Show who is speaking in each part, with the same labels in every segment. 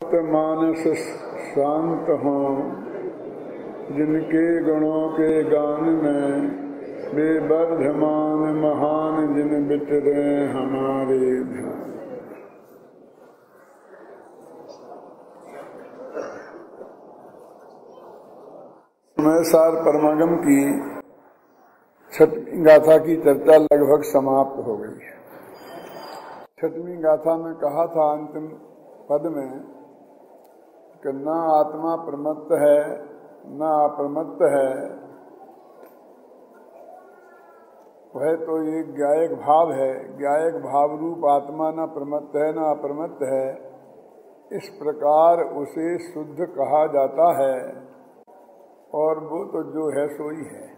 Speaker 1: तप्त मानस शांत हों, जिनके गुणों के गान में बेबर्धमान महान जिन बिटरे हमारे ध्यान। समयसार परमागम की छठवीं गाथा की चर्चा लगभग समाप्त हो गई है। छठवीं गाथा में कहा था अंतिम पद में कि न आत्मा प्रमत्त है न अप्रमत्त है, वह तो ये ज्ञायक भाव है। ज्ञायक भाव रूप आत्मा न प्रमत्त है न अप्रमत्त है, इस प्रकार उसे शुद्ध कहा जाता है और वो तो जो है सो ही है।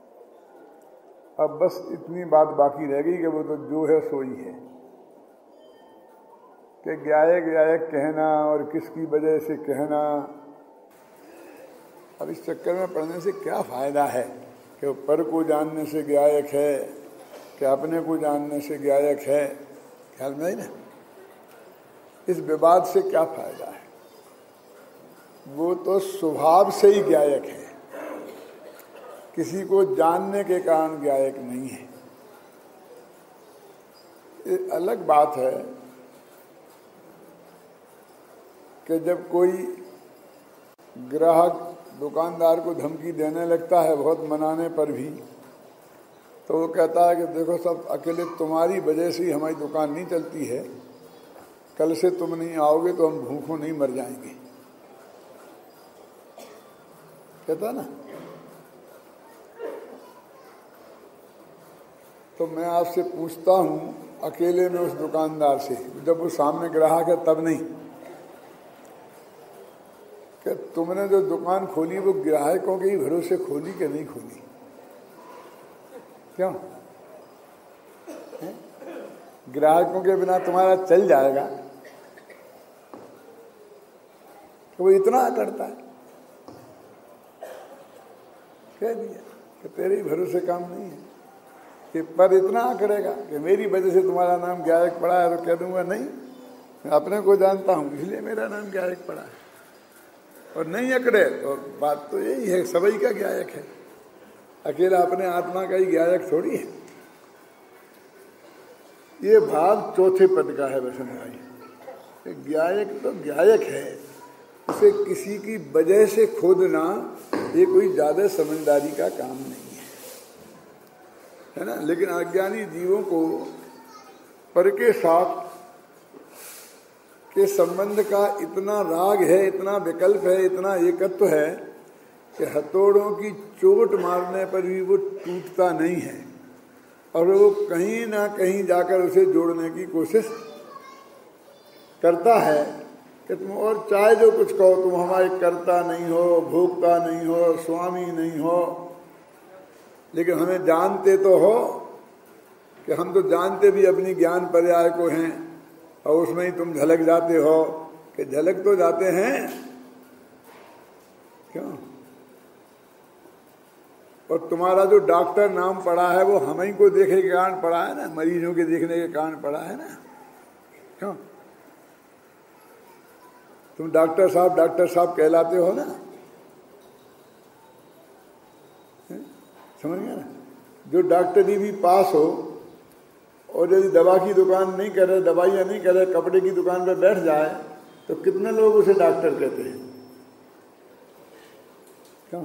Speaker 1: अब बस इतनी बात बाकी रह गई कि वो तो जो है सो ही है, कि ज्ञायक कहना और किसकी वजह से कहना। अब इस चक्कर में पढ़ने से क्या फायदा है कि पर को जानने से ज्ञायक है कि अपने को जानने से ज्ञायक है, ख्याल में ही ना। इस विवाद से क्या फायदा है, वो तो स्वभाव से ही ज्ञायक है, किसी को जानने के कारण ज्ञायक नहीं है। ये अलग बात है कि जब कोई ग्राहक दुकानदार को धमकी देने लगता है बहुत मनाने पर भी, तो वो कहता है कि देखो सब अकेले तुम्हारी वजह से ही हमारी दुकान नहीं चलती है, कल से तुम नहीं आओगे तो हम भूखों नहीं मर जाएंगे, कहता ना। तो मैं आपसे पूछता हूं अकेले में उस दुकानदार से, जब वो सामने ग्राहक है तब नहीं, कि तुमने जो दुकान खोली वो ग्राहकों के ही भरोसे खोली कि नहीं खोली? क्यों? ग्राहकों के बिना तुम्हारा चल जाएगा, तो वो इतना करता है, कह दिया कि तेरे ही भरोसे काम नहीं है, कि पर इतना करेगा कि मेरी वजह से तुम्हारा नाम ज्ञायक पड़ा है, तो कह दूंगा नहीं, मैं अपने को जानता हूं इसलिए मेरा नाम ज्ञायक पड़ा है। और नहीं अकड़े तो बात तो यही है, सबई का ज्ञायक है, अकेला अपने आत्मा का ही ज्ञायक थोड़ी है। ये भाव चौथे पद का है वसंत भाई। ज्ञायक तो ज्ञायक है, उसे किसी की वजह से खोदना ये कोई ज्यादा समझदारी का काम नहीं है ना। लेकिन अज्ञानी जीवों को पर के साथ के संबंध का इतना राग है, इतना विकल्प है, इतना एकत्व है कि हथौड़ों की चोट मारने पर भी वो टूटता नहीं है और वो कहीं ना कहीं जाकर उसे जोड़ने की कोशिश करता है कि तुम और चाहे जो कुछ कहो, तुम हमारे कर्ता नहीं हो, भोक्ता नहीं हो, स्वामी नहीं हो, लेकिन हमें जानते तो हो कि हम तो जानते भी अपनी ज्ञान पर्याय को हैं, और उसमें ही तुम झलक जाते हो कि झलक तो जाते हैं क्यों? और तुम्हारा जो डॉक्टर नाम पड़ा है वो हम ही को देखे के कारण पड़ा है ना, मरीजों के देखने के कारण पड़ा है ना, क्यों? तुम डॉक्टर साहब कहलाते हो ना, समझ गया ना। जो डॉक्टरी भी पास हो और यदि दवा की दुकान नहीं करे, दवाइयाँ नहीं करे, कपड़े की दुकान पर बैठ जाए, तो कितने लोग उसे डॉक्टर कहते हैं, क्यों?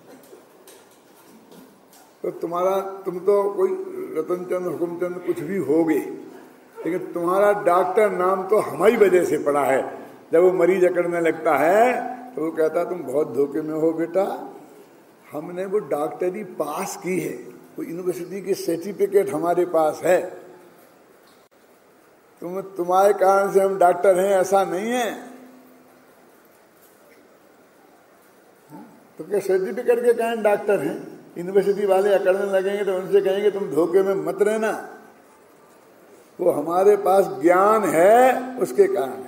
Speaker 1: तो तुम तो कोई रतनचंद हुकुमचंद कुछ भी होगे, लेकिन तुम्हारा डॉक्टर नाम तो हमारी वजह से पड़ा है। जब वो मरीज अकड़ने लगता है तो वो कहता तुम बहुत धोखे में हो बेटा, हमने वो डॉक्टरी पास की है, वो यूनिवर्सिटी की सर्टिफिकेट हमारे पास है, तुम्हारे कारण से हम डॉक्टर हैं ऐसा नहीं है। तो क्या सर्टिफिकेट के कारण डॉक्टर हैं? यूनिवर्सिटी वाले अकड़ने लगेंगे तो उनसे कहेंगे तुम धोखे में मत रहना, वो हमारे पास ज्ञान है उसके कारण है।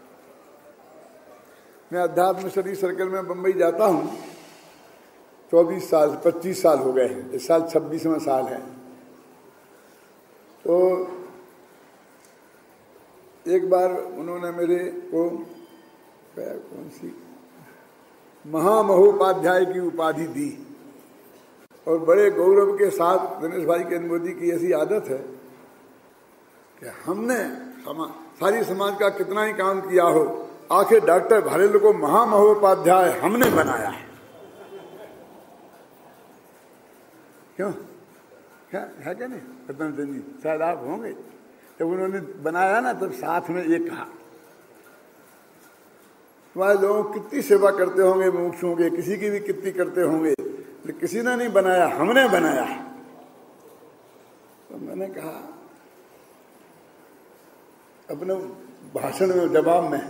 Speaker 1: मैं अध्यात्म स्टडी सर्कल में बंबई जाता हूं, 25 साल हो गए हैं, इस साल 26वां साल है। तो एक बार उन्होंने मेरे को कौन सी महामहोपाध्याय की उपाधि दी। और बड़े गौरव के साथ दिनेश भाई के मोदी की ऐसी आदत है कि हमने सारी समाज का कितना ही काम किया हो, आखिर डॉक्टर भालेलु को महामहोपाध्याय हमने बनाया है। क्यों? क्या है क्या नहीं रतन चंद जी, शायद आप होंगे, जब उन्होंने बनाया ना तब साथ में ये कहा, तुम्हारे लोग कितनी सेवा करते होंगे मुमुक्षुओं के, किसी की भी कितनी करते होंगे, लेकिन किसी ने नहीं बनाया, हमने बनाया। तो मैंने कहा अपने भाषण में जवाब में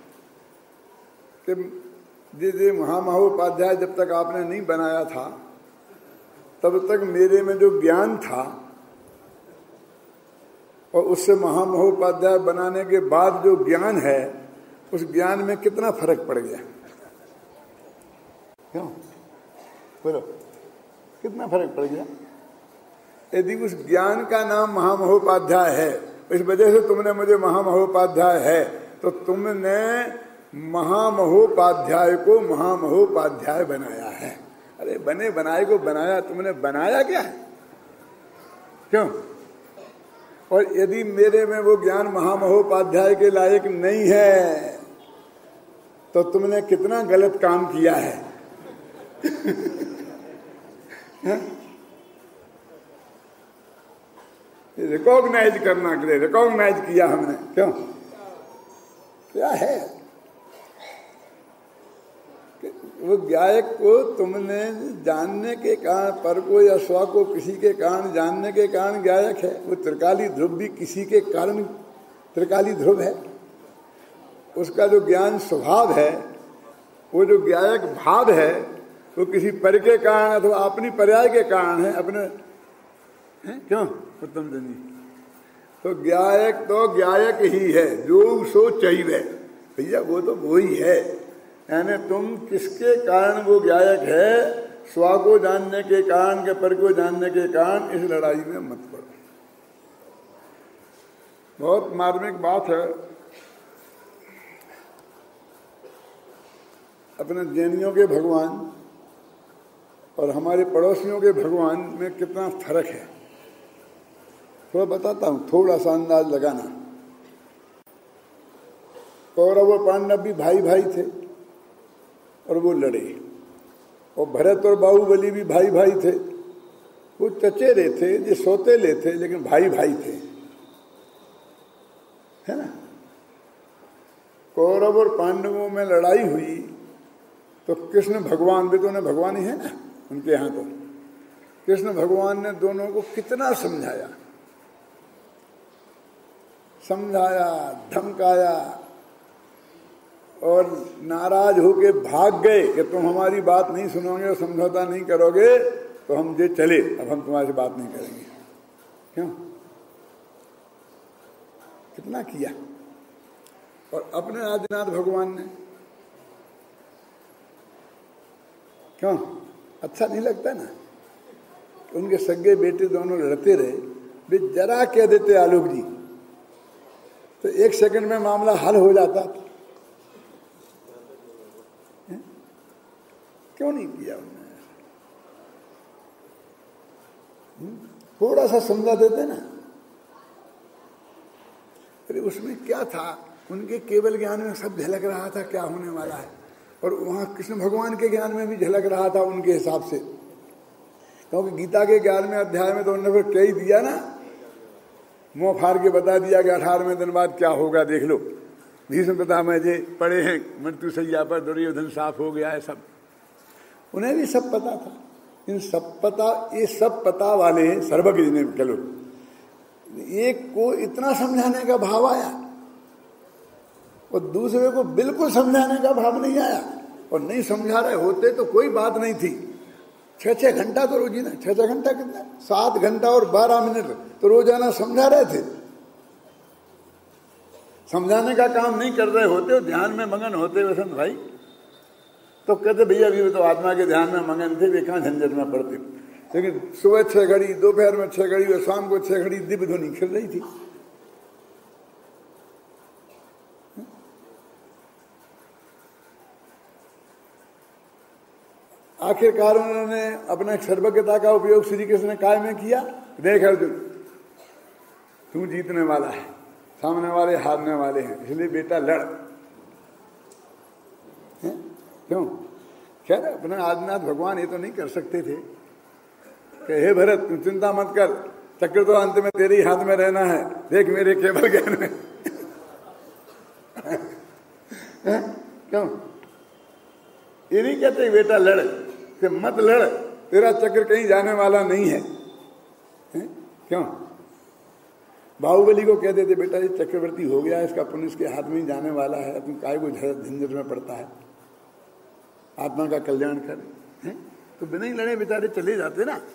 Speaker 1: कि जे महामहोपाध्याय जब तक आपने नहीं बनाया था तब तक मेरे में जो ज्ञान था और उससे महामहोपाध्याय बनाने के बाद जो ज्ञान है उस ज्ञान में कितना फर्क पड़ गया। क्यों बोलो, कितना फर्क पड़ गया? यदि उस ज्ञान का नाम महामहोपाध्याय है, इस वजह से तुमने मुझे महामहोपाध्याय है, तो तुमने महामहोपाध्याय को महामहोपाध्याय बनाया है। अरे बने बनाए को बनाया, तुमने बनाया क्या है? क्यों? और यदि मेरे में वो ज्ञान महामहोपाध्याय के लायक नहीं है तो तुमने कितना गलत काम किया है। रिकॉग्नाइज करना के लिए रिकॉग्नाइज किया हमने। क्यों? क्या है वो गायक को तुमने जानने के कारण, पर को या स्व को किसी के कारण जानने के कारण गायक है। वो त्रिकाली ध्रुव भी किसी के कारण त्रिकाली ध्रुव है। उसका जो ज्ञान स्वभाव है, वो जो गायक भाव है, वो किसी पर के कारण अथवा अपनी पर्याय के कारण है। अपने है? क्यों उत्तम जनी? तो गायक ही है, जो सो चाहिए भैया, वो तो वो ही है। यानी तुम किसके कारण वो गायक है, स्व को जानने के कारण के पर को जानने के कारण, इस लड़ाई में मत पड़ो। बहुत मार्मिक बात है। अपने जैनियों के भगवान और हमारे पड़ोसियों के भगवान में कितना फर्क है, थोड़ा बताता हूं, थोड़ा सा अंदाज लगाना। कौरव और पांडव भी भाई भाई थे और वो लड़े, और भरत और बाहुबली भी भाई भाई थे। वो चचेरे थे, जो सौतेले थे, लेकिन भाई भाई थे, है ना। कौरव और पांडवों में लड़ाई हुई तो कृष्ण भगवान भी तो उन्हें भगवान ही है ना उनके यहाँ। तो कृष्ण भगवान ने दोनों को कितना समझाया, धमकाया, और नाराज होके भाग गए कि तुम हमारी बात नहीं सुनोगे और समझौता नहीं करोगे तो हम जे चले, अब हम तुम्हारी बात नहीं करेंगे। क्यों? कितना किया। और अपने आदिनाथ भगवान ने, क्यों अच्छा नहीं लगता ना? उनके सगे बेटे दोनों लड़ते रहे, वे जरा कह देते आलोक जी तो 1 सेकंड में मामला हल हो जाता। क्यों नहीं किया उन्होंने? थोड़ा सा समझा देते ना। अरे उसमें क्या था, उनके केवल ज्ञान में सब झलक रहा था क्या होने वाला है, और वहां कृष्ण भगवान के ज्ञान में भी झलक रहा था उनके हिसाब से। क्योंकि गीता के 11वें अध्याय में तो उन्होंने फिर कह ही दिया ना, मुंह फाड़ के बता दिया कि 18वें दिन बाद क्या होगा देख लो। भीष्म पितामह जी पड़े हैं मृत्यु सैया पर, दुर्योधन साफ हो गया है, सब उन्हें भी सब पता था। इन सब पता, ये सब पता वाले सर्वज्ञ ने, चलो एक को इतना समझाने का भाव आया और दूसरे को बिल्कुल समझाने का भाव नहीं आया। और नहीं समझा रहे होते तो कोई बात नहीं थी। 6-6 घंटा तो रोजाना, 6-6 घंटा कितना, 7 घंटा और 12 मिनट तो रोजाना समझा रहे थे। समझाने का काम नहीं कर रहे होते, ध्यान में मगन होते वसंत भाई, तो कहते भैया अभी तो आत्मा के ध्यान में मगन थे, वे कहाँ झंझट में पड़ते। लेकिन सुबह 6 घड़ी, दोपहर में 6 घड़ी और शाम को 6 घड़ी दिव्य ध्वनि खिल रही थी। आखिरकार उन्होंने अपना सर्वज्ञता का उपयोग श्री कृष्ण ने काय में किया, देख अर्जुन तू जीतने वाला है, सामने वाले हारने वाले हैं, इसलिए बेटा लड़। क्यों? खैर अपने आदिनाथ भगवान ये तो नहीं कर सकते थे कि हे भरत तू चिंता मत कर, चक्र तो अंत में तेरे ही हाथ में रहना है, देख मेरे केवल ज्ञान में। क्यों? ये नहीं कहते बेटा लड़, कि मत लड़, तेरा चक्र कहीं जाने वाला नहीं है। क्यों? बाहुबली को कहते थे बेटा ये चक्रवर्ती हो गया, इसका पुण्य इसके हाथ में ही जाने वाला है, तुम काय को झंझट में पड़ता है, आत्मा का कल्याण कर। तो बिना ही लड़े बेचारे चले जाते ना।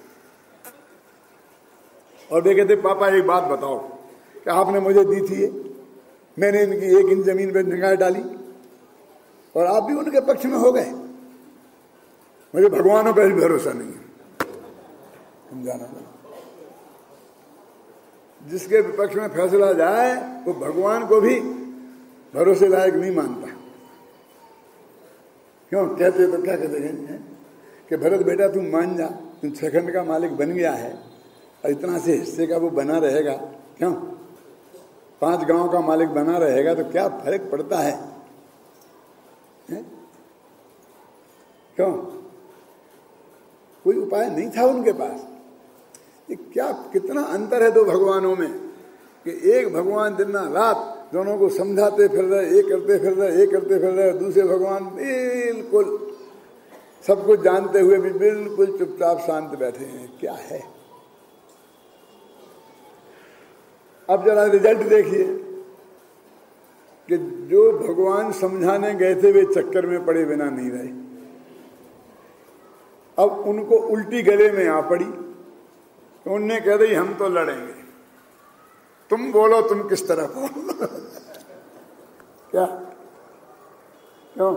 Speaker 1: और वे कहते पापा एक बात बताओ कि आपने मुझे दी थी, मैंने इनकी 1 इंच जमीन पर निगाह डाली और आप भी उनके पक्ष में हो गए, मुझे भगवानों पर भी भरोसा नहीं है। समझाना जिसके विपक्ष में फैसला जाए वो भगवान को भी भरोसे लायक नहीं मानता। क्यों? कहते तो क्या कहते हैं कि भरत बेटा तुम मान जा, तुम 6 खंड का मालिक बन गया है और इतना से हिस्से का वो बना रहेगा। क्यों? 5 गांव का मालिक बना रहेगा तो क्या फर्क पड़ता है? क्यों? कोई उपाय नहीं था उनके पास। ये क्या कितना अंतर है दो भगवानों में कि एक भगवान दिन रात दोनों को समझाते फिर रहे, ये करते फिर रहे, ये करते फिर रहे, दूसरे भगवान बिल्कुल सब कुछ जानते हुए भी बिल्कुल चुपचाप शांत बैठे हैं। क्या है? अब जरा रिजल्ट देखिए कि जो भगवान समझाने गए थे वे चक्कर में पड़े बिना नहीं रहे, अब उनको उल्टी गले में आ पड़ी। तो उनने कह दी हम तो लड़ेंगे, तुम बोलो तुम किस तरफ हो। क्या? क्यों?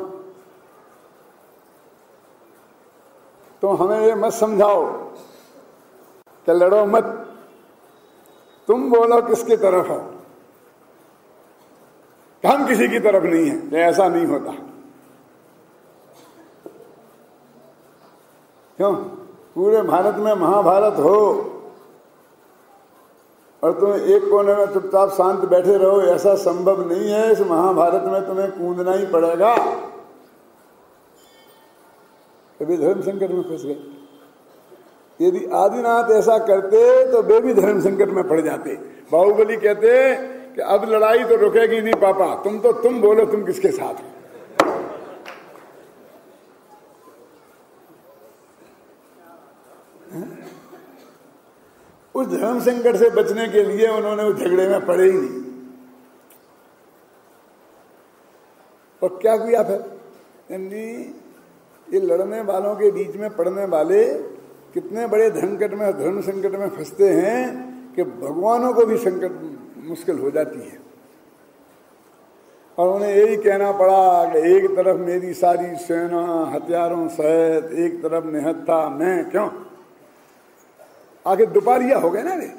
Speaker 1: तो हमें ये मत समझाओ कि लड़ो मत, तुम बोलो किसकी तरफ हो। हम किसी की तरफ नहीं है, ऐसा नहीं होता। क्यों? पूरे भारत में महाभारत हो और तुम एक कोने में चुपचाप शांत बैठे रहो, ऐसा संभव नहीं है। इस महाभारत में तुम्हें कूदना ही पड़ेगा। कभी धर्म संकट में फंस गए। यदि आदिनाथ ऐसा करते तो वे भी धर्म संकट में पड़ जाते। बाहुबली कहते कि अब लड़ाई तो रुकेगी नहीं पापा, तुम बोलो तुम किसके साथ हो। उस धर्म संकट से बचने के लिए उन्होंने उस झगड़े में पड़े ही नहीं। और क्या किया फिर? ये लड़ने वालों के बीच में पड़ने वाले कितने बड़े धर्म संकट में फंसते हैं कि भगवानों को भी संकट मुश्किल हो जाती है। और उन्हें यही कहना पड़ा कि एक तरफ मेरी सारी सेना हथियारों सहित, एक तरफ निहत्था मैं। क्यों? आखिर दुपारिया हो गए ना वे।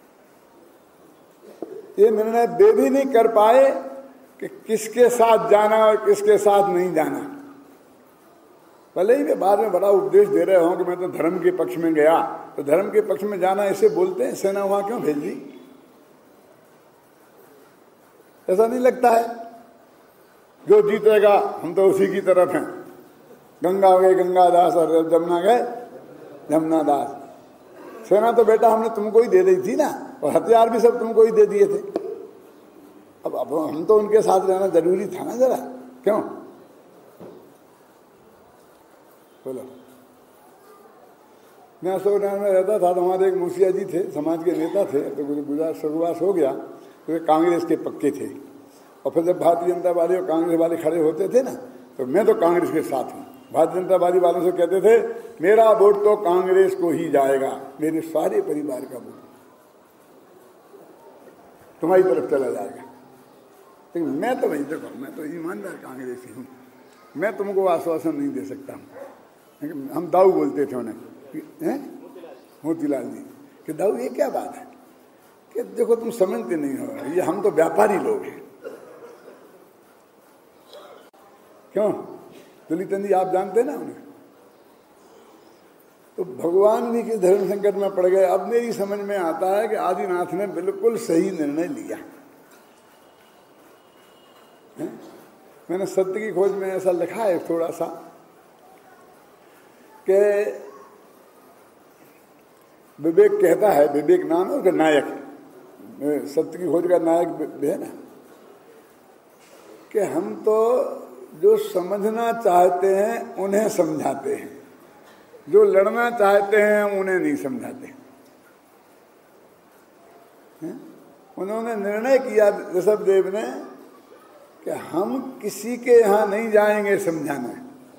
Speaker 1: ये निर्णय वे भी नहीं कर पाए कि किसके साथ जाना और किसके साथ नहीं जाना। भले ही वे बाद में बड़ा उपदेश दे रहे हों कि मैं तो धर्म के पक्ष में गया, तो धर्म के पक्ष में जाना ऐसे बोलते हैं, सेना वहां क्यों भेज दी? ऐसा नहीं लगता है? जो जीतेगा हम तो उसी की तरफ हैं। गंगा गए गंगादास और जमुना गए जमुनादास। सेना तो बेटा हमने तुमको ही दे दी थी ना, और हथियार भी सब तुमको ही दे दिए थे। अब हम तो उनके साथ रहना जरूरी था ना जरा। क्यों? बोलो। मैं अशोकनगर में रहता था तो हमारे एक मुखिया जी थे, समाज के नेता थे। तो गुजरात सर्ववास हो गया तो वे कांग्रेस के पक्के थे। और फिर जब भारतीय जनता पार्टी और कांग्रेस वाले खड़े होते थे ना, तो मैं तो कांग्रेस के साथ हूँ। भारतीय जनता पार्टी वालों से कहते थे मेरा वोट तो कांग्रेस को ही जाएगा, मेरे सारे परिवार का वोट तुम्हारी तरफ चला जाएगा। लेकिन मैं तो नहीं, देखो मैं तो ईमानदार कांग्रेसी हूँ, मैं तुमको आश्वासन नहीं दे सकता हूँ। हम दाऊ बोलते थे उन्हें, मोतीलाल जी कि दाऊ ये क्या बात है कि देखो तुम समझते नहीं हो, ये हम तो व्यापारी लोग हैं। क्यों? दुलीचंद जी आप जानते ना उन्हें? तो भगवान भी किस धर्म संकट में पड़ गए। अब मेरी समझ में आता है कि आदिनाथ ने बिल्कुल सही निर्णय लिया है? मैंने सत्य की खोज में ऐसा लिखा है थोड़ा सा कि विवेक कहता है, विवेक नाम है उसका नायक, सत्य की खोज का नायक है ना, कि हम तो जो समझना चाहते हैं उन्हें समझाते हैं, जो लड़ना चाहते हैं उन्हें नहीं समझाते हैं? उन्होंने निर्णय किया ऋषभ देव ने कि हम किसी के यहां नहीं जाएंगे समझाने,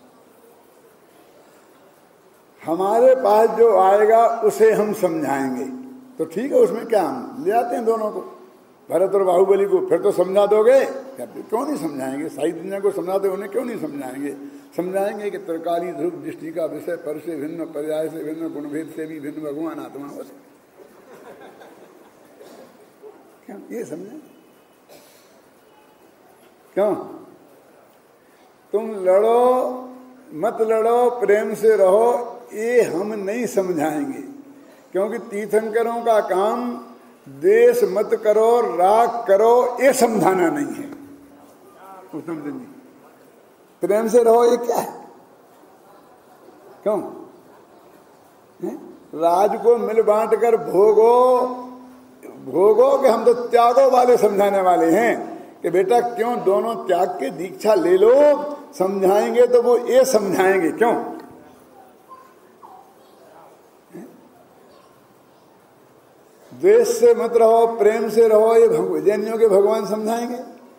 Speaker 1: हमारे पास जो आएगा उसे हम समझाएंगे। तो ठीक है, उसमें क्या, हम ले आते हैं दोनों को, भरत और बाहुबली को, फिर तो समझा दोगे, क्यों नहीं समझाएंगे? सारी दुनिया को समझाते उन्हें क्यों नहीं समझाएंगे? समझाएंगे कि त्रिकाली ध्रुव दृष्टि का विषय पर से भिन्न, पर्याय से भिन्न, गुणभेद से भी भिन्न, भगवान आत्मा हो सकता, क्यों ये समझे? क्यों? तुम लड़ो मत लड़ो, प्रेम से रहो, ये हम नहीं समझाएंगे, क्योंकि तीर्थंकरों का काम द्वेष मत करो, राग करो, ये समझाना नहीं है। उत्तम जी, प्रेम से रहो ये क्या है? क्यों? राज को मिल बांट कर भोगो, भोगो कि हम तो त्यागो वाले समझाने वाले हैं कि बेटा क्यों दोनों त्याग के दीक्षा ले लो, समझाएंगे तो वो ये समझाएंगे। क्यों? द्वेष से मत रहो, प्रेम से रहो, ये जैनियों के भगवान समझाएंगे।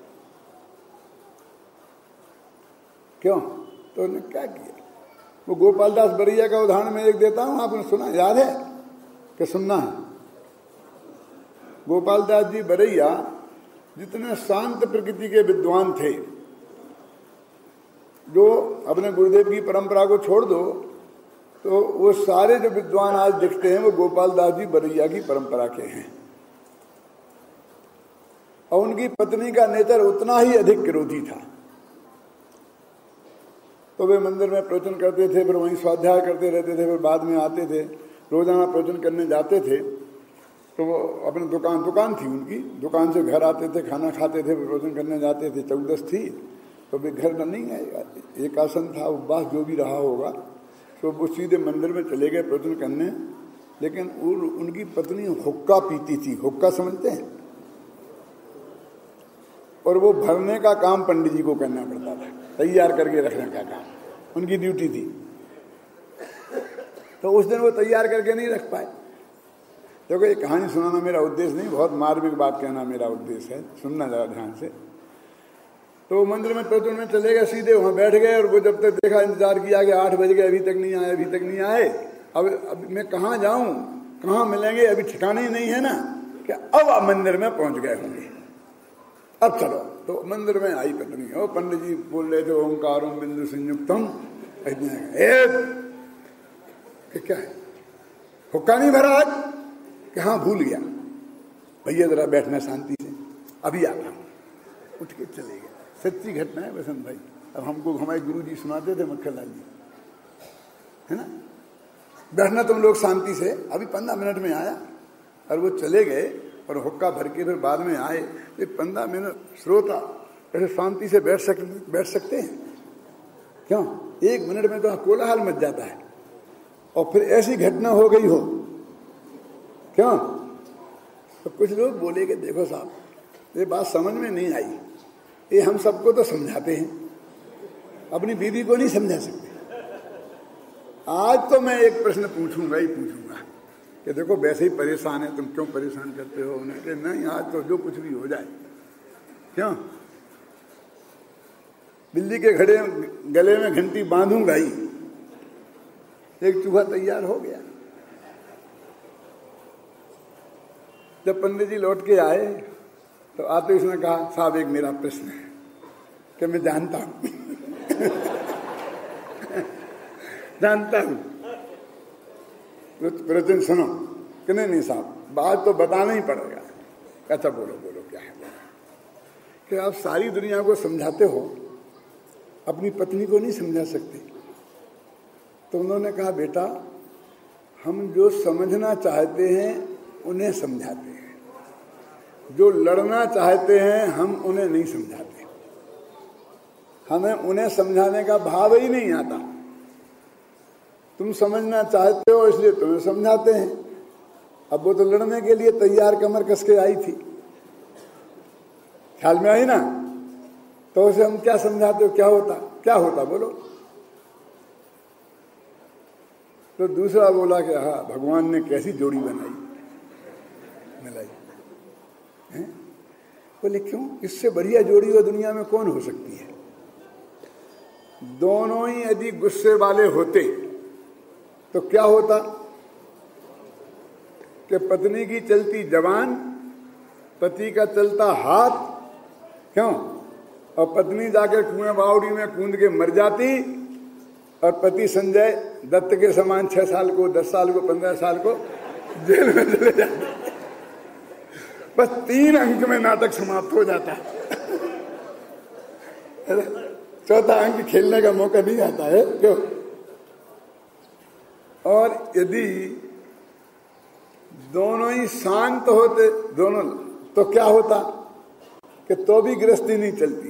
Speaker 1: क्यों? तो उन्होंने क्या किया? वो गोपाल दास बरैया का उदाहरण मैं एक देता हूं, आपने सुना, याद है कि सुनना है? गोपाल दास जी बरैया जितने शांत प्रकृति के विद्वान थे, जो अपने गुरुदेव की परंपरा को छोड़ दो तो वो सारे जो विद्वान आज दिखते हैं वो गोपाल दास जी बरैया की परंपरा के हैं। और उनकी पत्नी का नेचर उतना ही अधिक क्रोधी था। तो वे मंदिर में प्रवचन करते थे, फिर वहीं स्वाध्याय करते रहते थे, फिर बाद में आते थे, रोजाना प्रवचन करने जाते थे। तो वो अपनी दुकान थी उनकी, दुकान से घर आते थे, खाना खाते थे, प्रवचन करने जाते थे। 14 थी तो वे घर में नहीं आएगा, एक आसन था, उपवास जो भी रहा होगा, तो वो सीधे मंदिर में चले गए प्रवचन करने। लेकिन उनकी पत्नी हुक्का पीती थी, हुक्का समझते हैं, और वो भरने का काम पंडित जी को करना पड़ता था, तैयार करके रखने का काम उनकी ड्यूटी थी। तो उस दिन वो तैयार करके नहीं रख पाए। देखो ये कहानी सुनाना मेरा उद्देश्य नहीं, बहुत मार्मिक बात कहना मेरा उद्देश्य है, सुनना जरा ध्यान से। तो मंदिर में प्रवचन में चले गए, सीधे वहां बैठ गए, और वो जब तक देखा, इंतजार किया कि 8 बज गए, अभी तक नहीं आए, अभी तक नहीं आए। अब मैं कहाँ जाऊं, कहाँ मिलेंगे, अभी ठिकाने ही नहीं है ना, कि अब आप मंदिर में पहुंच गए होंगे, अब चलो। तो मंदिर में आई पत्नी, ओ पंडित जी बोल रहे थे ओंकारों बिंदु संयुक्तम, क्या है, हुक्का नहीं भरा आज? कि हाँ भूल गया, भैया जरा बैठना शांति से, अभी आता हूं। उठ के चले गए। सच्ची घटना है बसंत भाई। अब हमको हमारे गुरु जी सुनाते थे, मक्खनलाल जी, है ना, बैठना तुम लोग शांति से, अभी 15 मिनट में आया। और वो चले गए और हुक्का भर के फिर बाद में आए। ये 15 मिनट श्रोता ऐसे शांति से बैठ सकते हैं? क्यों? 1 मिनट में तो कोलाहल मच जाता है। और फिर ऐसी घटना हो गई हो, क्यों? तो कुछ लोग बोले कि देखो साहब, ये बात समझ में नहीं आई, ये हम सबको तो समझाते हैं, अपनी बीवी को नहीं समझा सकते। आज तो मैं एक प्रश्न पूछूंगा ही पूछूंगा कि देखो वैसे ही परेशान है, तुम क्यों परेशान करते हो उन्हें? कि नहीं, आज तो जो कुछ भी हो जाए। क्यों? बिल्ली के गले में घंटी बांधूंगा ही। एक चूहा तैयार हो गया। जब पंडित जी लौट के आए तो आते उसने कहा, साहब एक मेरा प्रश्न है कि मैं जानता हूं जानता हूं, प्रवचन सुनो। कि नहीं साहब, बात तो बताना ही पड़ेगा। अच्छा बोलो क्या है? कि आप सारी दुनिया को समझाते हो, अपनी पत्नी को नहीं समझा सकते। तो उन्होंने कहा, बेटा हम जो समझना चाहते हैं उन्हें समझाते हैं, जो लड़ना चाहते हैं हम उन्हें नहीं समझाते। हमें उन्हें समझाने का भाव ही नहीं आता। तुम समझना चाहते हो इसलिए तुम्हें समझाते हैं। अब वो तो लड़ने के लिए तैयार कमर कस के आई थी, ख्याल में आई ना? तो उसे हम क्या समझाते हो? क्या होता बोलो? तो दूसरा बोला कि हाँ, भगवान ने कैसी जोड़ी मिलाई। बोले क्यों? इससे बढ़िया जोड़ी वो दुनिया में कौन हो सकती है? दोनों ही यदि गुस्से वाले होते तो क्या होता कि पत्नी की चलती जबान, पति का चलता हाथ, क्यों? और पत्नी जाकर कुएं बावड़ी में कूद के मर जाती और पति संजय दत्त के समान 6 साल को, 10 साल को, 15 साल को जेल में चले जाते। बस 3 अंक में नाटक समाप्त हो जाता है। चौथा अंक खेलने का मौका नहीं आता है, क्यों? और यदि दोनों ही शांत होते दोनों, तो क्या होता कि तो भी गृहस्थी नहीं चलती।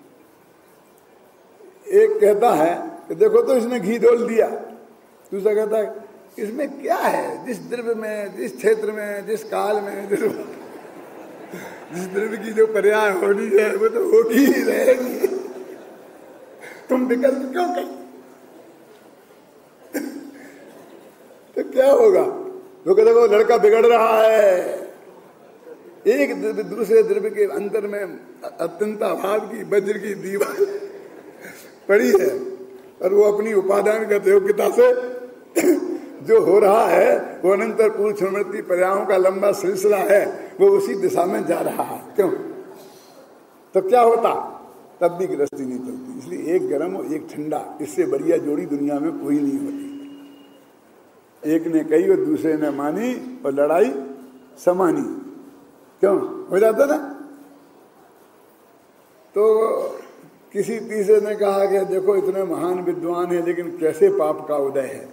Speaker 1: एक कहता है कि देखो तो इसने घी डोल दिया, दूसरा कहता है इसमें क्या है? जिस द्रव्य में, जिस क्षेत्र में, जिस काल में, जिस द्रव्य की जो पर्याय होनी है वो तो होगी ही रहेगी। तुम विकल्प क्यों कहीं? तो क्या होगा? वो कहते देखो लड़का बिगड़ रहा है, एक द्रव्य दूसरे द्रव्य के अंतर में अत्यंत अभाव की वज्र की दीवार पड़ी है और वो अपनी उपादान गत योग्यता से जो हो रहा है वो अनंतर पूर्व स्मृति पर्यायों का लंबा सिलसिला है, वो उसी दिशा में जा रहा है। क्यों? तो क्या होता? तब भी गृहस्थी नहीं चलती। इसलिए एक गर्म और एक ठंडा, इससे बढ़िया जोड़ी दुनिया में कोई नहीं होती। एक ने कही और दूसरे ने मानी और लड़ाई समानी। क्यों? हो जाता ना? तो किसी तीसरे ने कहा कि देखो इतने महान विद्वान है लेकिन कैसे पाप का उदय है?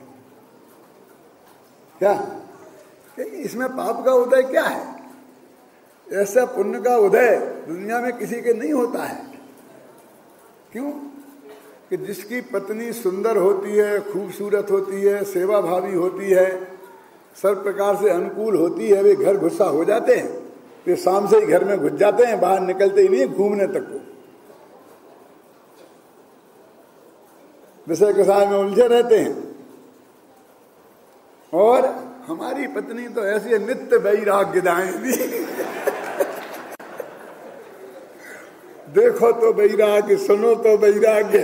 Speaker 1: क्या इसमें पाप का उदय क्या है? ऐसा पुण्य का उदय दुनिया में किसी के नहीं होता है। क्यों? कि जिसकी पत्नी सुंदर होती है, खूबसूरत होती है, सेवा भावी होती है, सब प्रकार से अनुकूल होती है, वे घर गुस्सा हो जाते हैं, वे शाम से ही घर में घुस जाते हैं, बाहर निकलते ही नहीं घूमने तक को, विषय कसाय में उलझे रहते हैं। और हमारी पत्नी तो ऐसी नित्य वैराग्य दाएंगी। देखो तो वैराग्य, सुनो तो वैराग्य।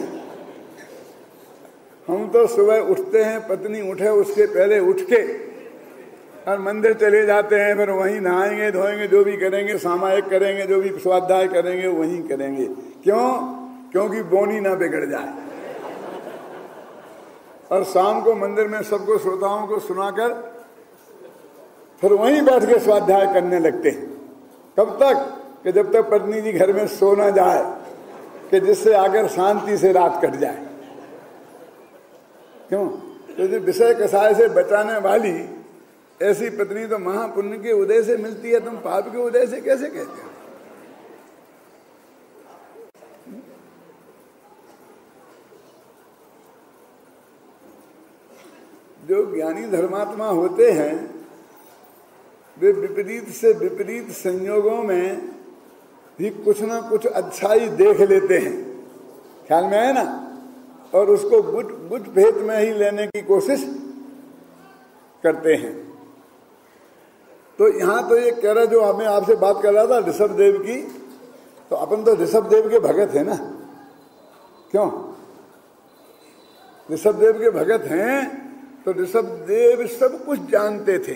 Speaker 1: हम तो सुबह उठते हैं, पत्नी उठे उसके पहले उठ के और मंदिर चले जाते हैं, फिर वहीं नहाएंगे धोएंगे, जो भी करेंगे सामायिक करेंगे, जो भी स्वाध्याय करेंगे वहीं करेंगे। क्यों? क्योंकि बोनी ना बिगड़ जाए। और शाम को मंदिर में सबको श्रोताओं को सुनाकर फिर वहीं बैठ के स्वाध्याय करने लगते हैं। कब तक? कि जब तक पत्नी जी घर में सो ना जाए, कि जिससे आकर शांति से रात कट जाए। क्यों? तो जो विषय कसाय से बचाने वाली ऐसी पत्नी तो महापुण्य के उदय से मिलती है, तुम पाप के उदय से कैसे कहते हो? जो ज्ञानी धर्मात्मा होते हैं वे विपरीत से विपरीत संयोगों में भी कुछ ना कुछ अच्छाई देख लेते हैं, ख्याल में आए ना, और उसको गुट भेद में ही लेने की कोशिश करते हैं। तो यहां तो ये कह रहा, जो हमें आपसे बात कर रहा था ऋषभ देव की, तो अपन तो ऋषभ देव के भगत हैं ना। क्यों? ऋषभ देव के भगत हैं तो ऋषभ देव सब कुछ जानते थे।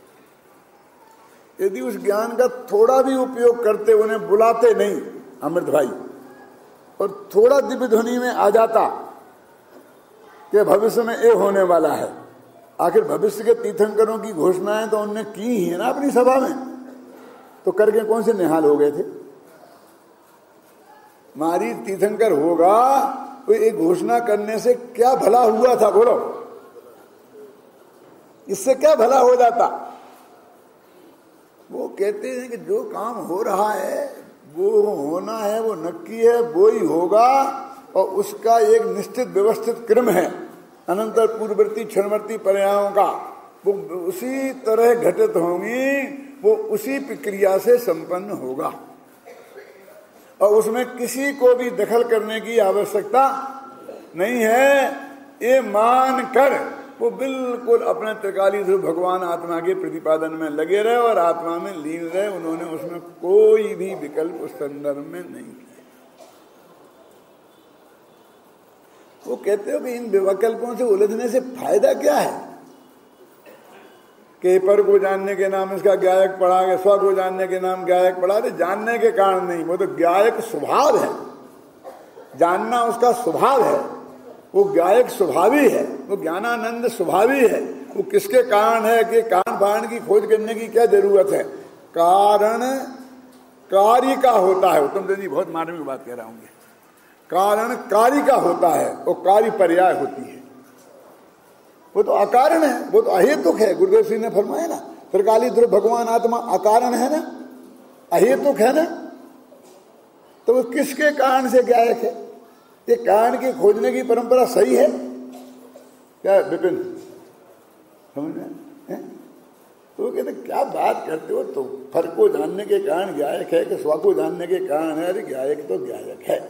Speaker 1: यदि उस ज्ञान का थोड़ा भी उपयोग करते, उन्हें बुलाते नहीं अमृत भाई, और थोड़ा दिव्य ध्वनि में आ जाता कि भविष्य में ये होने वाला है। आखिर भविष्य के तीर्थंकरों की घोषणाएं तो उनने की ही है ना अपनी सभा में, तो करके कौन से निहाल हो गए थे? मारी तीर्थंकर होगा तो एक घोषणा करने से क्या भला हुआ था? बोलो। इससे क्या भला हो जाता? वो कहते हैं कि जो काम हो रहा है वो होना है, वो नक्की है, वो ही होगा, और उसका एक निश्चित व्यवस्थित क्रम है, अनंतर पूर्ववर्ती क्षणवर्ती पर्यायों का, वो उसी तरह घटित होंगी, वो उसी प्रक्रिया से संपन्न होगा, और उसमें किसी को भी दखल करने की आवश्यकता नहीं है। ये मान कर वो बिल्कुल अपने त्रिकालीश्वर भगवान आत्मा के प्रतिपादन में लगे रहे और आत्मा में लीन रहे। उन्होंने उसमें कोई भी विकल्प उस संदर्भ में नहीं किया। वो कहते हो कि इन विकल्पों से उलझने से फायदा क्या है? कि पर को जानने के नाम इसका ज्ञायक पढ़ा गया, स्व को जानने के नाम ज्ञायक पढ़ा दे, जानने के कारण नहीं, वो तो ज्ञायक स्वभाव है, जानना उसका स्वभाव है, वो ज्ञायक स्वभावी है, वो ज्ञानानंद स्वभावी है। वो किसके कारण है कि कारण कारण की खोज करने की क्या जरूरत है? कारण कार्य का होता है। उत्तम जी बहुत मार्मिक बात कह रहा हूं, कारण कार्य का होता है और कार्य पर्याय होती है। वो तो अकारण है, वो तो अहेतुक है। गुरुदेव सिंह ने फरमाया ना, त्रिकालीश्वर भगवान आत्मा अकारण है ना, अहेतुक है ना, तो वो किसके कारण से ज्ञायक है? ये कारण के खोजने की परंपरा सही है क्या विपिन? समझ में? तो वो कहते क्या बात करते हो, तो फर को जानने के कारण ज्ञायक है कि स्व को जानने के कारण है? अरे ज्ञायक तो ज्ञायक है।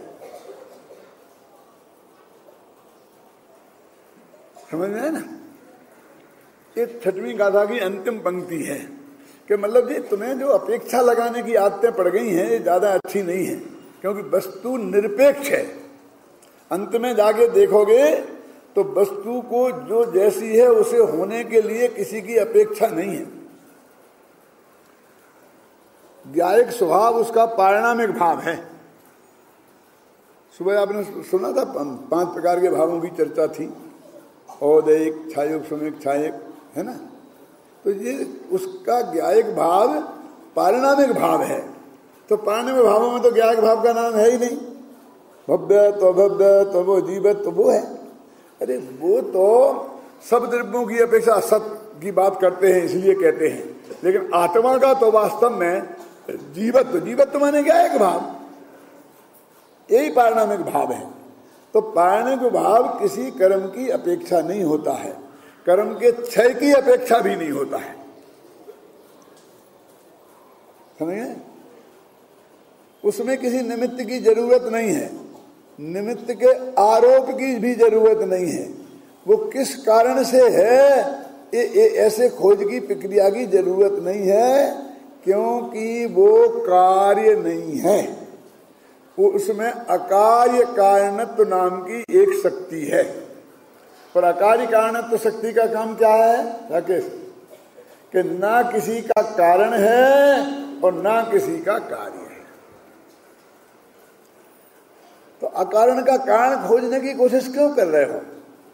Speaker 1: समझ में है ना? ये छठवीं गाथा की अंतिम पंक्ति है कि मतलब जी तुम्हें जो अपेक्षा लगाने की आदतें पड़ गई हैं ये ज्यादा अच्छी नहीं है, क्योंकि वस्तु निरपेक्ष है। अंत में जाके देखोगे तो वस्तु को जो जैसी है उसे होने के लिए किसी की अपेक्षा नहीं है। ज्ञायक स्वभाव उसका पारिणामिक भाव है। सुबह आपने सुना था 5 प्रकार के भावों की चर्चा थी, औदैक, छायुक, सुमेक, छायक, है ना? तो ये उसका ज्ञायक भाव पारिणामिक भाव है। तो पारिणामिक भावों में तो ज्ञायक भाव का नाम है ही नहीं। भव्य तो भव्य, तो वो जीवत, तो वो है। अरे वो तो सब द्रव्यों की अपेक्षा सत की बात करते हैं इसलिए कहते हैं, लेकिन आत्मा का तो वास्तव में जीवत्व माने ज्ञायक भाव, यही पारिणामिक भाव है। तो पारिणामिक भाव किसी कर्म की अपेक्षा नहीं होता है, कर्म के क्षय की अपेक्षा भी नहीं होता है। समझे? उसमें किसी निमित्त की जरूरत नहीं है, निमित्त के आरोप की भी जरूरत नहीं है। वो किस कारण से है ऐसे खोज की प्रक्रिया की जरूरत नहीं है, क्योंकि वो कार्य नहीं है। वो उसमें अकार्य कारणत्व नाम की एक शक्ति है। पर अकार्य कारणत्व शक्ति का काम क्या है राकेश? कि ना किसी का कारण है और ना किसी का कार्य है। तो अकारण का कारण खोजने की कोशिश क्यों कर रहे हो?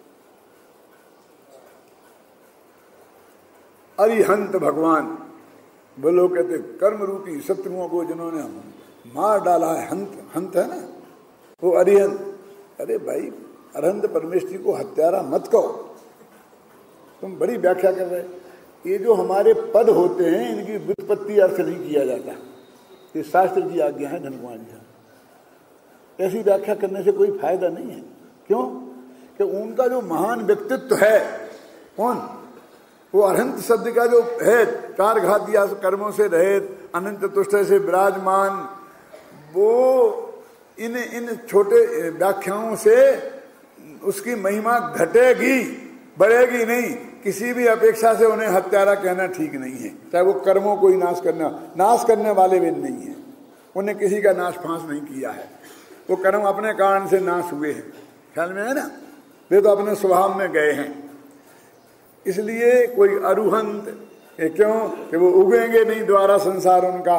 Speaker 1: अरिहंत भगवान, वो लोग कहते कर्म रूपी शत्रुओं को जिन्होंने मार डाला है, हंत है ना, वो अरिहंत। अरे भाई, अरहंत परमेश्वरी को हत्यारा मत कहो, तुम बड़ी व्याख्या कर रहे। ये जो हमारे पद होते हैं इनकी व्युत्पत्ति अर्थ नहीं किया जाता, ये शास्त्र की आज्ञा है धनकुमार जी। ऐसी व्याख्या करने से कोई फायदा नहीं है। क्यों? कि उनका जो महान व्यक्तित्व है, कौन? वो अरहंत शब्द का जो है, कार घात या कर्मों से रहित, अनंत तुष्ट से विराजमान, वो इन छोटे व्याख्याओं से उसकी महिमा घटेगी, बढ़ेगी नहीं। किसी भी अपेक्षा से उन्हें हत्यारा कहना ठीक नहीं है, चाहे वो कर्मों को ही नाश करने वाले भी नहीं है। उन्हें किसी का नाश फांस नहीं किया है, वो कर्म अपने कारण से नाश हुए हैं। ख्याल में है ना? वे तो अपने स्वभाव में गए हैं। इसलिए कोई अरुहंत क्यों कि वो उगेंगे नहीं द्वारा संसार उनका।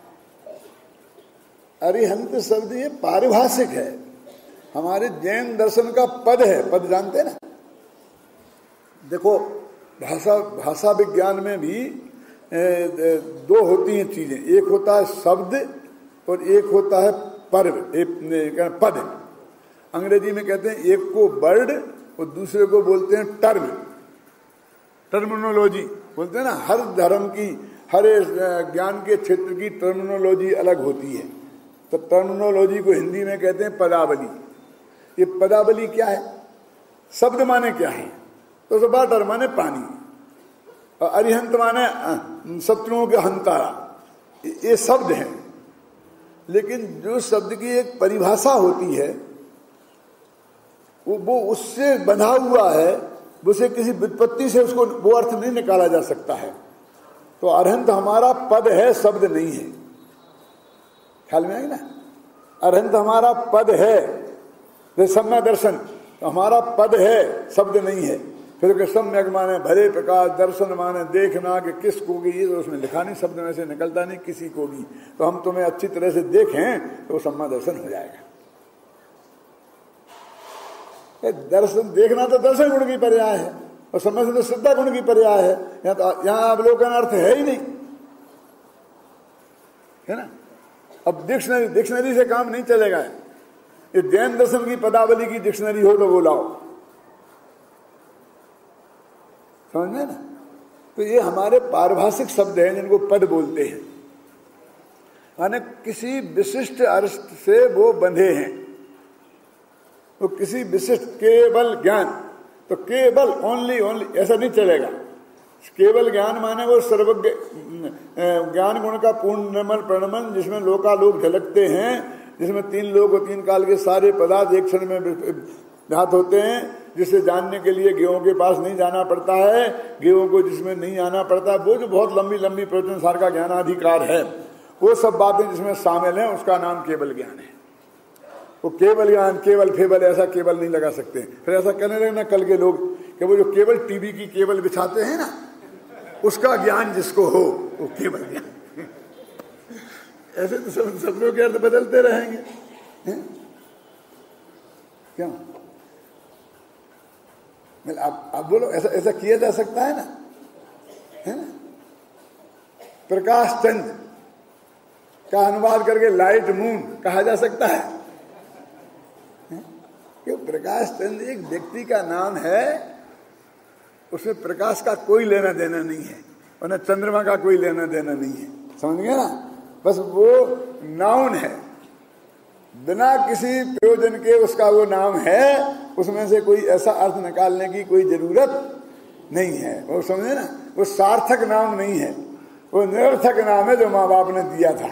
Speaker 1: अरिहंत शब्द ये पारिभाषिक है, हमारे जैन दर्शन का पद है। पद जानते ना? देखो भाषा विज्ञान में भी दो होती हैं चीजें, एक होता है शब्द और एक होता है पद। अंग्रेजी में कहते हैं एक को वर्ड और दूसरे को बोलते हैं टर्म। टर्मिनोलॉजी बोलते हैं ना, हर धर्म की, हर ज्ञान के क्षेत्र की टर्मिनोलॉजी अलग होती है। तो टर्मिनोलॉजी को हिंदी में कहते हैं पदावली। ये पदावली क्या है? शब्द माने क्या है? तो वाटर माने पानी, और अरिहंत माने शत्रुओं के हंतारा, ये शब्द हैं। लेकिन जो शब्द की एक परिभाषा होती है वो उससे बंधा हुआ है, उसे किसी व्युत्पत्ति से उसको वो अर्थ नहीं निकाला जा सकता है। तो अरहंत हमारा पद है, शब्द नहीं है। ख्याल में आई ना? अरहंत हमारा पद है, जैसे सम्यक दर्शन तो हमारा पद है, शब्द नहीं है। फिर सम्यक माने भले प्रकाश, दर्शन माने देखना कि किस को भी, ये तो उसमें लिखा नहीं, शब्द में से निकलता नहीं किसी को भी। तो हम तुम्हें अच्छी तरह से देखें तो सम्यक दर्शन हो जाएगा। दर्शन देखना तो दर्शन गुण की पर्याय है, और समय से तो श्रद्धा गुण की पर्याय है। यहाँ अवलोकन अर्थ है ही नहीं, है ना। अब डिक्शनरी से काम नहीं चलेगा। ये जैन दर्शन की पदावली की डिक्शनरी हो तो वो लाओ, समझ में ना। तो ये हमारे पारिभाषिक शब्द हैं जिनको पद बोलते हैं, माने किसी विशिष्ट अर्थ से वो बंधे हैं। तो किसी विशिष्ट केवल ज्ञान, तो केवल ओनली ऐसा नहीं चलेगा। केवल ज्ञान माने वो सर्वज्ञ ज्ञान गुण का पूर्ण निर्मल प्रणमन, जिसमें लोकालोक झलकते हैं, जिसमें तीन लोक और तीन काल के सारे पदार्थ एक क्षण में व्याप्त होते हैं, जिसे जानने के लिए गेहूं के पास नहीं जाना पड़ता है, गेहूं को जिसमें नहीं आना पड़ता। वो जो बहुत लंबी लंबी प्रवचन सार का ज्ञानाधिकार है, वो सब बातें जिसमें शामिल हैं, उसका नाम केवल ज्ञान है। वो केवल ज्ञान, केवल फेवल, ऐसा केवल नहीं लगा सकते। फिर ऐसा कहने लगे ना कल के लोग कि वो जो केवल टीवी की केबल बिछाते हैं ना, उसका ज्ञान जिसको हो वो केवल ज्ञान। ऐसे तो सब लोग के अर्थ बदलते रहेंगे, क्यों? आप बोलो, ऐसा किया जा सकता है ना, है ना। प्रकाश चंद का अनुवाद करके लाइट मून कहा जा सकता है। प्रकाश चंद एक व्यक्ति का नाम है, उसमें प्रकाश का कोई लेना देना नहीं है, और न चंद्रमा का कोई लेना देना नहीं है, समझ गए ना। बस वो नाउन है, बिना किसी प्रयोजन के उसका वो नाम है, उसमें से कोई ऐसा अर्थ निकालने की कोई जरूरत नहीं है। वो समझे ना, वो सार्थक नाम नहीं है, वो निरर्थक नाम है जो माँ बाप ने दिया था,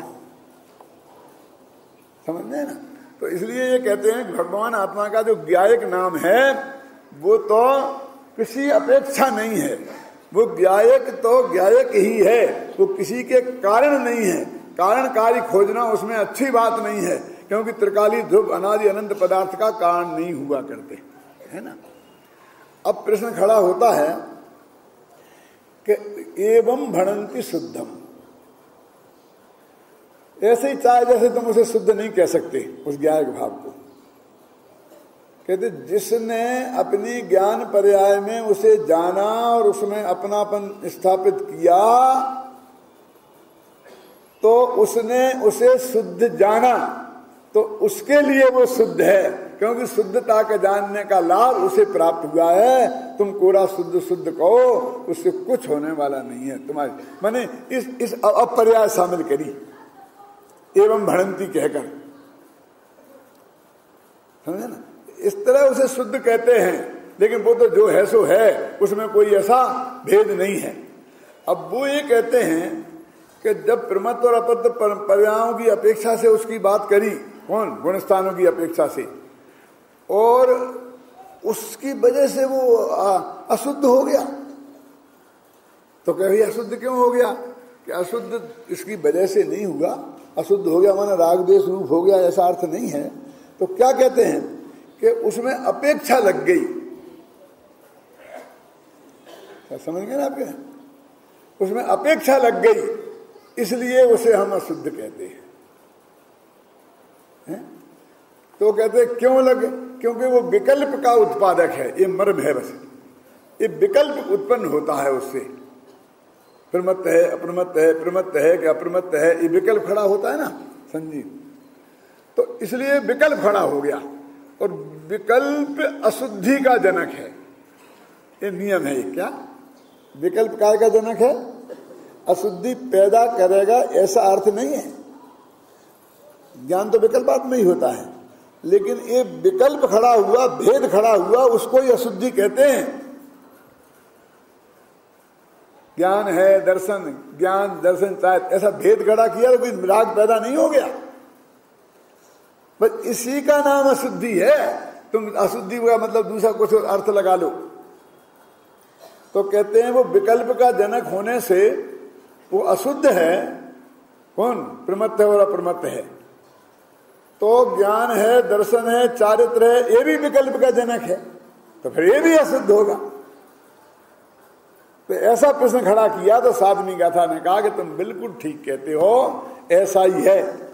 Speaker 1: समझे ना। तो इसलिए ये कहते हैं कि भगवान आत्मा का जो ज्ञायक नाम है वो तो किसी अपेक्षा नहीं है, वो ज्ञायक तो ज्ञायक ही है, वो किसी के कारण नहीं है। कारण कार्य खोजना उसमें अच्छी बात नहीं है, क्योंकि त्रिकाली ध्रुव अनादि अनंत पदार्थ का कारण नहीं हुआ करते, है ना। अब प्रश्न खड़ा होता है कि एवं भणन्ति शुद्धम, ऐसे ही चाहे जैसे तुम उसे शुद्ध नहीं कह सकते उस ज्ञायक भाव को। कहते जिसने अपनी ज्ञान पर्याय में उसे जाना और उसमें अपनापन स्थापित किया तो उसने उसे शुद्ध जाना, तो उसके लिए वो शुद्ध है, क्योंकि शुद्धता का जानने का लाभ उसे प्राप्त हुआ है। तुम कोरा शुद्ध शुद्ध कहो, उससे कुछ होने वाला नहीं है तुम्हारे। मैंने इस अपर्याय शामिल करी एवं भणन्ति कहकर, समझे ना। इस तरह उसे शुद्ध कहते हैं, लेकिन वो तो जो है सो है, उसमें कोई ऐसा भेद नहीं है। अब वो ये कहते हैं कि जब प्रमत्त और अपत्त पर्यायों की अपेक्षा से उसकी बात करी, कौन? गुणस्थानों की अपेक्षा से, और उसकी वजह से वो अशुद्ध हो गया। तो कभी अशुद्ध क्यों हो गया? कि अशुद्ध इसकी वजह से नहीं हुआ, अशुद्ध हो गया माने राग द्वेष रूप हो गया, ऐसा अर्थ नहीं है। तो क्या कहते हैं कि उसमें अपेक्षा लग गई, क्या समझ गए ना आपके? उसमें अपेक्षा लग गई, इसलिए उसे हम अशुद्ध कहते हैं। तो कहते हैं क्यों लगे? क्योंकि वो विकल्प का उत्पादक है, ये मर्म है। बस ये विकल्प उत्पन्न होता है उससे, प्रमत्त है अप्रमत्त है, प्रमत्त है कि अप्रमत्त है, ये विकल्प खड़ा होता है ना संजीव। तो इसलिए विकल्प खड़ा हो गया, और विकल्प अशुद्धि का जनक है, ये नियम है। ये क्या विकल्प काय का जनक है? अशुद्धि पैदा करेगा ऐसा अर्थ नहीं है। ज्ञान तो विकल्पात में ही होता है, लेकिन ये विकल्प खड़ा हुआ, भेद खड़ा हुआ, उसको ही अशुद्धि कहते हैं। ज्ञान है दर्शन, ज्ञान दर्शन चाहे, ऐसा भेद खड़ा किया तो कोई राग पैदा नहीं हो गया, बस इसी का नाम अशुद्धि है। तुम अशुद्धि का मतलब दूसरा कुछ अर्थ लगा लो तो कहते हैं वो विकल्प का जनक होने से वो अशुद्ध है। कौन? प्रमत्त है और अप्रमत्त है। तो ज्ञान है, दर्शन है, चारित्र है, ये भी विकल्प का जनक है, तो फिर ये भी अशुद्ध होगा। तो ऐसा प्रश्न खड़ा किया तो साधनी गाथा ने कहा कि तुम बिल्कुल ठीक कहते हो, ऐसा ही है।